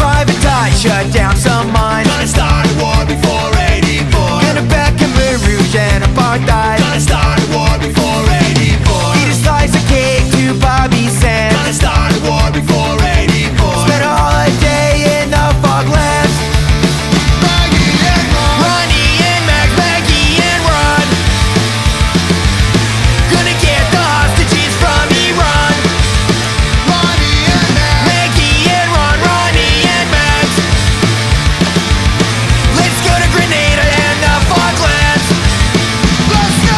private eye, shut down some minds. Gonna start a war before 84. Gonna back Khmer Rouge and apartheid. Gonna start a war before 84. Eat a slice of cake to Bobby Sands. Gonna start a war before 84. Spend a holiday in the Foglands. Ronnie and Max, Maggie and Ron. Gonna get the hostages from Iran. Ronnie and Max. Maggie and Ron, Ronnie and Max. Let's go to Grenada and the Falklands. Let's go!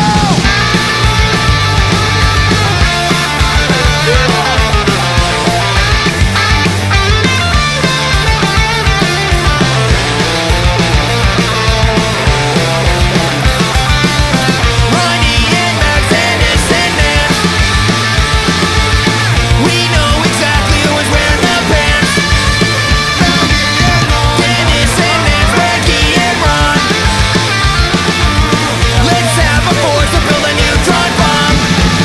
Ronnie and Max, Dennis and Nance. We know exactly who was wearing the pants. Dennis and Nance, Maggie and Ron. Let's have a force to build a neutron bomb.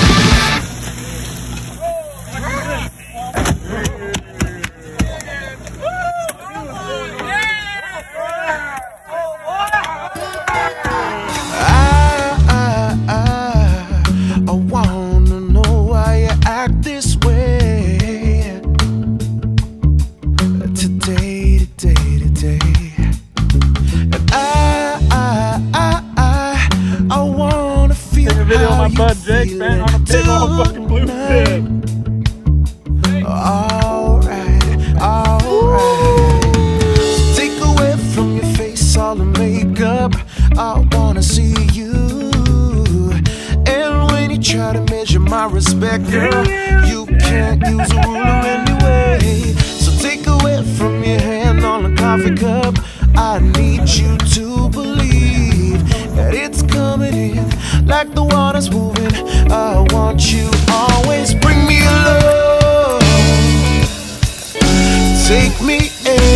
I wanna know why you act this way. Today. And I wanna feel Take a video of how my you bud Jake bang on a big old fucking bluefin. Alright. Take away from your face all the makeup. I wanna see you. And when you try to measure my respect, girl, you can't use a ruler anyway. So take away from your hand on the coffee cup. I need you to believe that it's coming in like the water's moving. I want you always bring me along. Take me in.